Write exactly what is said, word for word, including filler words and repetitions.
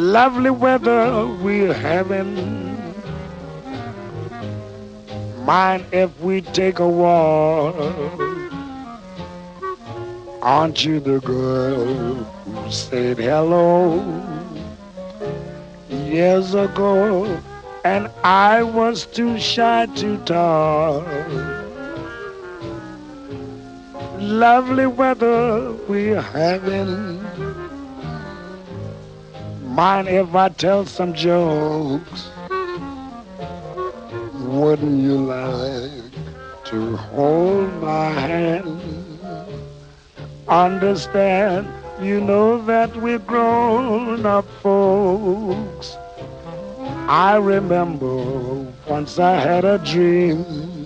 Lovely weather we're having. Mind if we take a walk? Aren't you the girl who said hello years ago? And I was too shy to talk. Lovely weather we're having. Mind if I tell some jokes? Wouldn't you like to hold my hand? Understand, you know that we're grown up folks. I remember once I had a dream